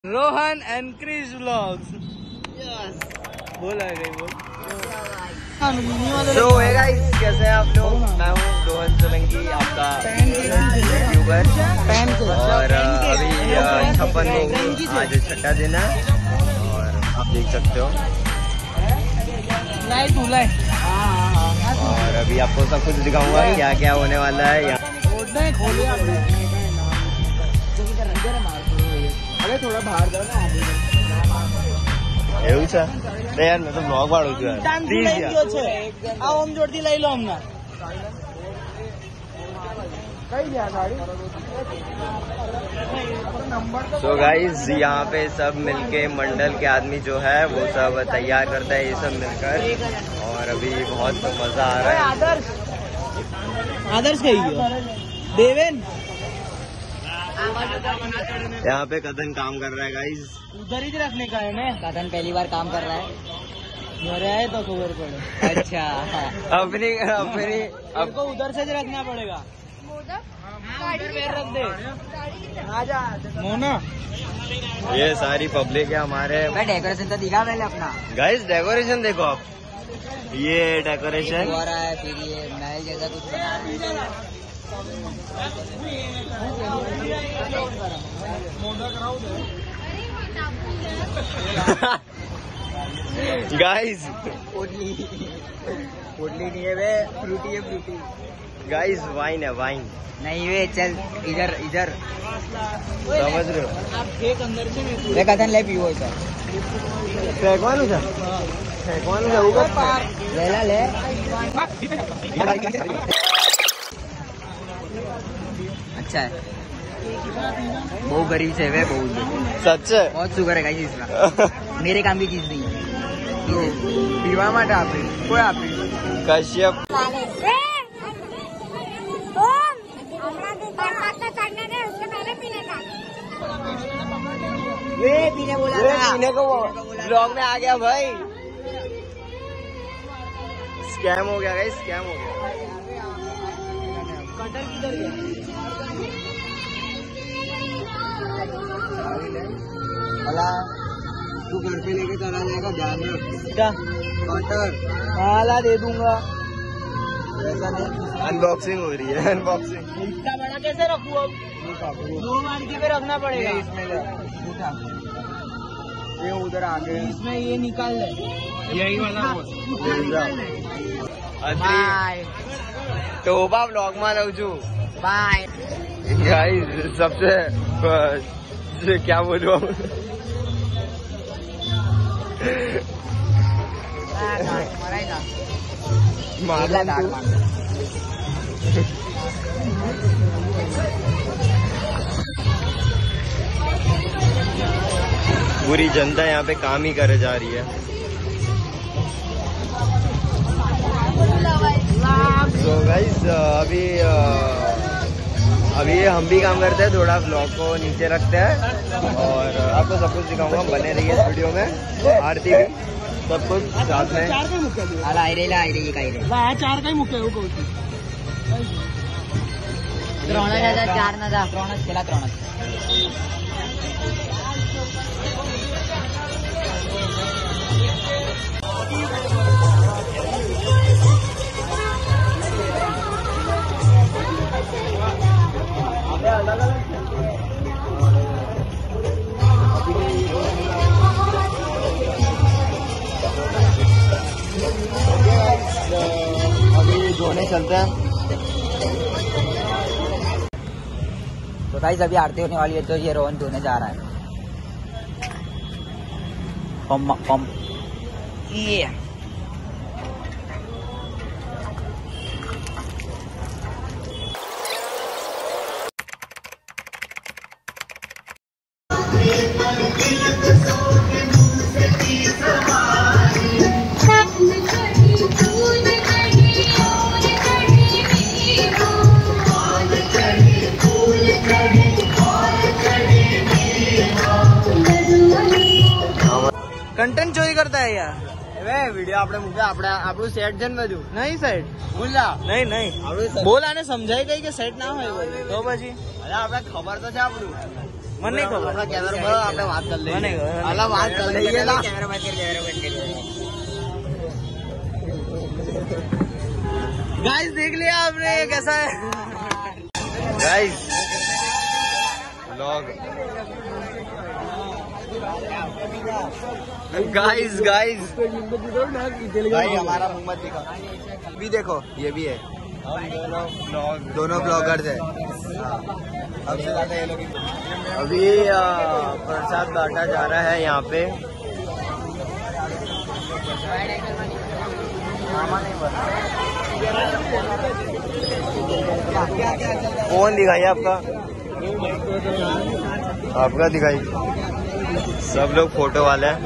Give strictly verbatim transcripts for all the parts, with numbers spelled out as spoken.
Rohan and Chris vlogs. बोला गई बोल। तो है गाइस, कैसे हैं आप लोग? मैं हूँ रोहन सोलंकी, आपका यूट्यूबर। और अभी छप्पन लोग आज छठा दिन है और आप देख सकते हो। और अभी आपको सब कुछ दिखाऊंगा क्या क्या होने वाला है यहाँ। अरे थोड़ा बाहर जाओ ना। એવું છે રે યાર, મેં તો બ્લોગ વાળું છું યાર। ટાઈમ લઈ ગયો છે, આ ઓમ જોડતી લઈ લો હમણાં। કઈ ગયા ગાડી? तो गाइस यहाँ पे सब मिलके मंडल के आदमी जो है वो सब तैयार करता है, ये सब मिलकर। और अभी बहुत मजा आ रहा है। आदर्श आदर्श कही गयो देवेन। यहाँ पे कदन काम कर रहा है गाइस। उधर ही रखने का है ना। कदन पहली बार काम कर रहा है। मेरे आए तो खबर पड़े। अच्छा अपनी अपनी अब को उधर से रखना पड़ेगा। रख दे आजा मोना। ये सारी पब्लिक है हमारे। मैं डेकोरेशन तो दिखा पहले अपना। गाइस डेकोरेशन देखो आप, ये डेकोरेशन हो रहा है। फिर ये महल जैसा कुछ बना है। गाइस पोटली पोटली नहीं है वे, फ्रूटी है फ्रूटी। गाइस वाइन है, वाइन नहीं वे, चल इधर इधर समझ रहे हो। आप फेक अंदर से नहीं वे कदन ले पीवो सर। फेंकवानु છે फेंकवानु છે ऊपर ले ला ले। अच्छा है, बहुत गरीब से वे, बहुत सच है। बहुत शुगर है गाइस इसका। मेरे काम की चीज नहीं है। पीवा માટે આપી કોઈ આપી कश्यप वे पीने बोला ये था। पीने को ब्लॉग में आ गया भाई। स्कैम हो गया गाइस, स्कैम हो गया। कटर किधर गया? भला तू घर पे लेके चला जाएगा, ध्यान रख। क्या कटर काला दे दूंगा। ऐसा नहीं। अनबॉक्सिंग हो रही है, अनबॉक्सिंग। इतना बड़ा कैसे रखूं अब? दो मार्की पे रखना पड़ेगा। इसमें ले, उठा। ये उधर आगे इसमें ये निकाल ले। यही वाला बाय टोबा ब्लॉग में रहूं छू। बाय गाइस सबसे से क्या बोलूं पूरी जनता यहाँ पे काम ही करे जा रही है। तो गाइस अभी अभी हम भी काम करते हैं, थोड़ा ब्लॉग को नीचे रखते हैं और आपको सब कुछ दिखाऊंगा। बने रहिए इस वीडियो में। आरती भी सब कुछ साथ में। चार काही मुख्य आला आयरेला आयरे काय रे चार काही मुख्य એવું કહું છું। ત્રણ જ હતા, ચાર ના હતા। ત્રણ જ પેલા ત્રણ જ। अभी धोने चलते हैं। तो गाइस अभी आरती होने वाली है, तो ये रोहन धोने जा रहा है। पम पम ये कंटेंट चोरी करता है यार। હવે વિડિયો આપણે મૂકે આપણે આપણું સેટ છે ને બધું नहीं सेट ભૂલા नहीं नहीं આપણું बोला ने समझाई गई कि सेट ना हो तो પછી અરે આપણે ખબર તો છે આપણું મને ખબર कैमरा આપણે વાત કરી લઈએ મને ખબર અલા વાત કરી લઈએ ના कैमरा बंद कर कैमरा बंद कर गाइस देख लिया आपने कैसा है गाइस व्लॉग गाइस गाइस भाई हमारा मुंह मत दिखा भी देखो ये भी है हम दोनों व्लॉग दोनों ब्लॉगर्स है सबसे ज्यादा ये लोग अभी आ, प्रसाद बांटा जा रहा है यहाँ पे। फोन दिखाइए आपका आपका दिखाइए। सब लोग फोटो वाले हैं।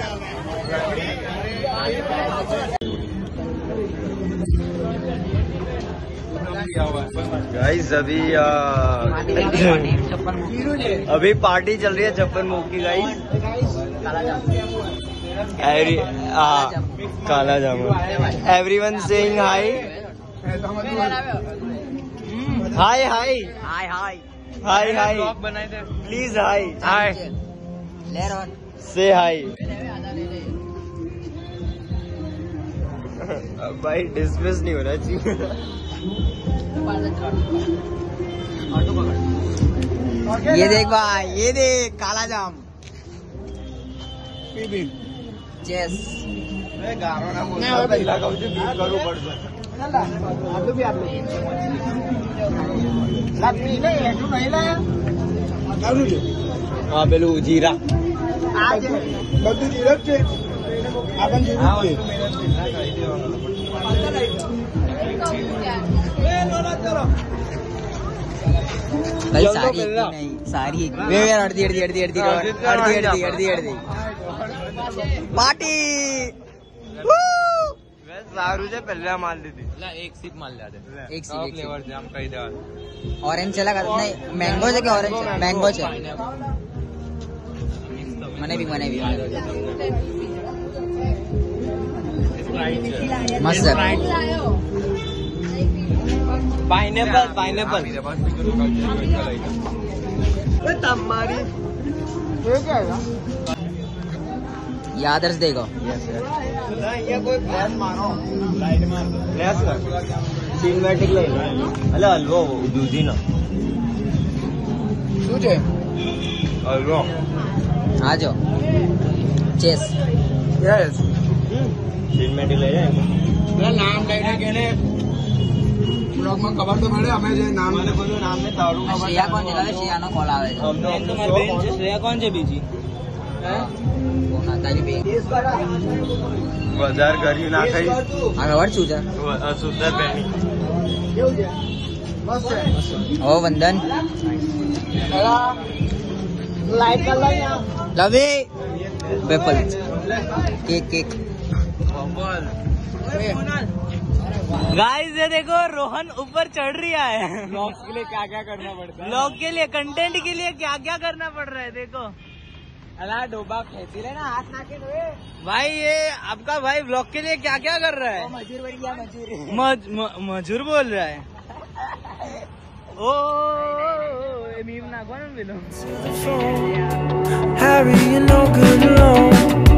गाइस अभी आ, अभी पार्टी चल रही है छप्पन मुख की गाइस। एवरी हाँ काला जामुन। एवरीवन सेइंग हाय हाय हाय हाय हाय हाय हाय बनाए थे प्लीज हाय हाय ले रहा से हाय। भाई डिसमिस नहीं होना चाहिए। ये देख भाई ये देख काला जाम चेस हाँ पेलू जीरा भाई सारी एक ही नहीं सारी एक वे वे अर्धी अर्धी अर्धी अर्धी अर्धी अर्धी अर्धी अर्धी पार्टी सारू से पहले माल दी थी एक सिप माल जाते एक सी एक फ्लेवर जाम कही दे ऑरेंज चला का नहीं मैंगो से क्या ऑरेंज मैंगो से मने भी मने भी मस्त पाइनएप्पल पाइनएप्पल ये आदर्श देगा ये कोई फ्लैश मारो लाइट मार दो फ्लैश कर सिनेमैटिक लाइट अरे हलवा वो दूधी ना तुझे हलवा आ जाओ चेस यस सिनेमैटिक ले जाए मेरा नाम डायरेक्ट कहने ब्लॉग में खबर तो पड़े हमें जे नाम वाले बोलो नाम में तारू श्रेया कौन चला श्रेया नो कॉल आवे हम तो तुम्हारी बहन से श्रेया कौन से बीजी कौन आता है बे बाजार करी ना कही आगे और चूजा सुंदर पहनी ओ वंदन लाइट कर लो यहाँ लवे वेपल केक केक गाइस ये देखो रोहन ऊपर चढ़ रहा है ब्लॉग के लिए क्या क्या करना पड़ता है ब्लॉग के लिए कंटेंट के लिए क्या क्या करना पड़ रहा है देखो अला डोबा खेची लेना हाथ ना के भाई ये आपका भाई ब्लॉग के लिए क्या क्या कर रहा है मजूर बन गया मजूर मज, म, मजूर बोल रहा है ओ मीम ना कौन मिलो Harry, you're no good alone.